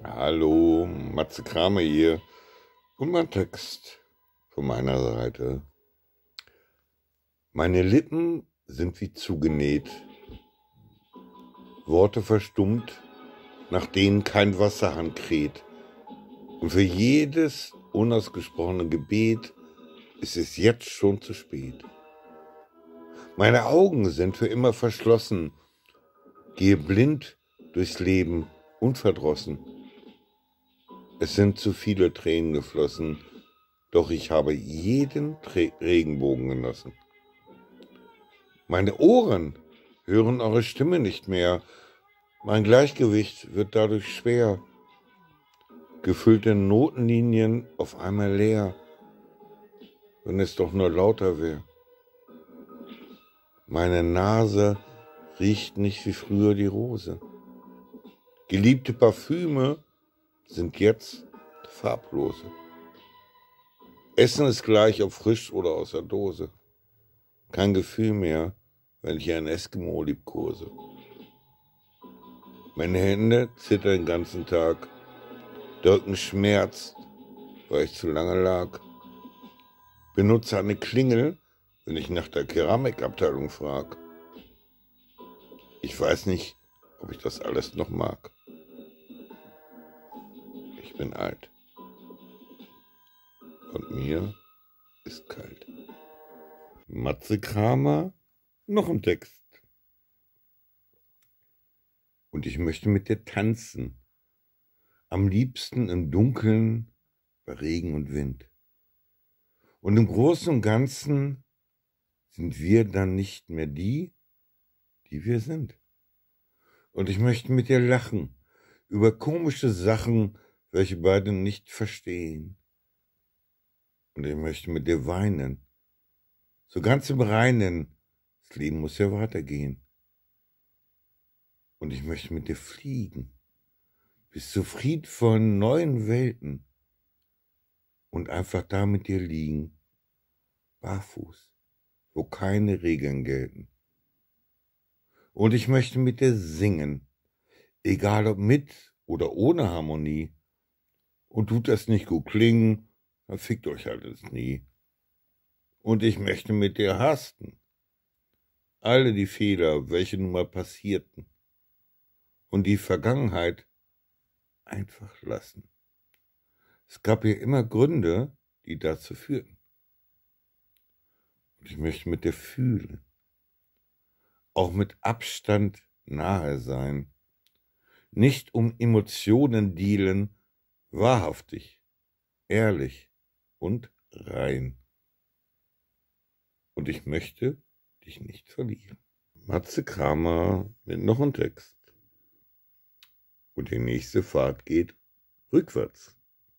Hallo, Matze Kramer hier und mein Text von meiner Seite. Meine Lippen sind wie zugenäht, Worte verstummt, nach denen kein Wasserhahn kräht. Und für jedes unausgesprochene Gebet ist es jetzt schon zu spät. Meine Augen sind für immer verschlossen, gehe blind durchs Leben unverdrossen. Es sind zu viele Tränen geflossen, doch ich habe jeden Regenbogen genossen. Meine Ohren hören eure Stimme nicht mehr, mein Gleichgewicht wird dadurch schwer. Gefüllte Notenlinien auf einmal leer, wenn es doch nur lauter wäre. Meine Nase riecht nicht wie früher die Rose. Geliebte Parfüme sind jetzt farblose. Essen ist gleich, ob frisch oder aus der Dose. Kein Gefühl mehr, wenn ich ein Eskimo liebkose. Meine Hände zittern den ganzen Tag. Der Rücken schmerzt, weil ich zu lange lag. Benutze eine Klingel, wenn ich nach der Keramikabteilung frag. Ich weiß nicht, ob ich das alles noch mag. Ich bin alt. Und mir ist kalt. Matze Kramer, noch ein Text. Und ich möchte mit dir tanzen. Am liebsten im Dunkeln, bei Regen und Wind. Und im Großen und Ganzen sind wir dann nicht mehr die wir sind. Und ich möchte mit dir lachen über komische Sachen, welche beide nicht verstehen. Und ich möchte mit dir weinen, so ganz im Reinen, das Leben muss ja weitergehen. Und ich möchte mit dir fliegen, bis zu friedvollen neuen Welten und einfach da mit dir liegen, barfuß, wo keine Regeln gelten. Und ich möchte mit dir singen, egal ob mit oder ohne Harmonie. Und tut das nicht gut klingen, dann fickt euch alles nie. Und ich möchte mit dir hasten, alle die Fehler, welche nun mal passierten, und die Vergangenheit einfach lassen. Es gab ja immer Gründe, die dazu führten. Und ich möchte mit dir fühlen, auch mit Abstand nahe sein, nicht um Emotionen dealen, wahrhaftig, ehrlich und rein. Und ich möchte dich nicht verlieren. Matze Kramer mit noch einem Text. Und die nächste Fahrt geht rückwärts.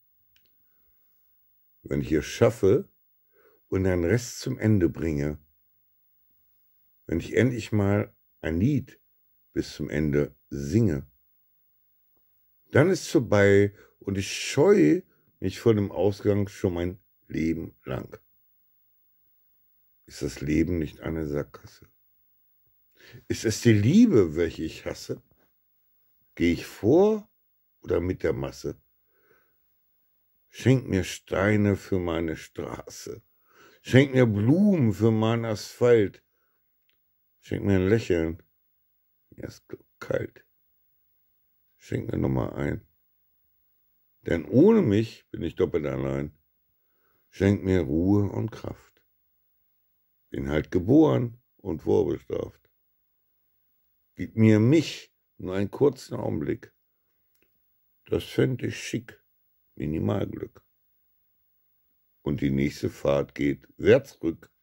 Wenn ich es schaffe und den Rest zum Ende bringe, wenn ich endlich mal ein Lied bis zum Ende singe, dann ist es vorbei und ich scheue mich vor dem Ausgang schon mein Leben lang. Ist das Leben nicht eine Sackgasse? Ist es die Liebe, welche ich hasse? Gehe ich vor oder mit der Masse? Schenk mir Steine für meine Straße. Schenk mir Blumen für meinen Asphalt. Schenk mir ein Lächeln. Mir ist kalt. Schenk mir nochmal ein. Denn ohne mich bin ich doppelt allein. Schenk mir Ruhe und Kraft. Bin halt geboren und vorbestraft. Gib mir mich nur einen kurzen Augenblick. Das fände ich schick. Minimalglück. Und die nächste Fahrt geht wärts rück.